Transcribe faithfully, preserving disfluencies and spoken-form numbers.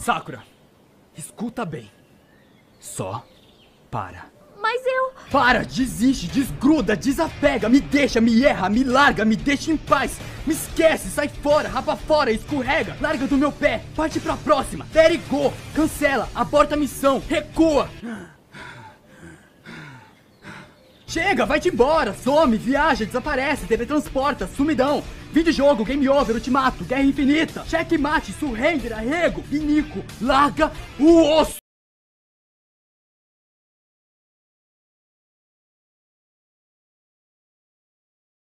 Sakura, escuta bem. Só para. Mas eu... Para, desiste, desgruda, desapega, me deixa, me erra, me larga, me deixa em paz. Me esquece, sai fora, rapa fora, escorrega, larga do meu pé, parte pra próxima. Let it go, cancela, aborta a missão, recua. Chega, vai-te embora, some, viaja, desaparece, teletransporta, sumidão. Videojogo, game over, ultimato, guerra infinita, checkmate, surrender, arrego, pinico, larga o osso.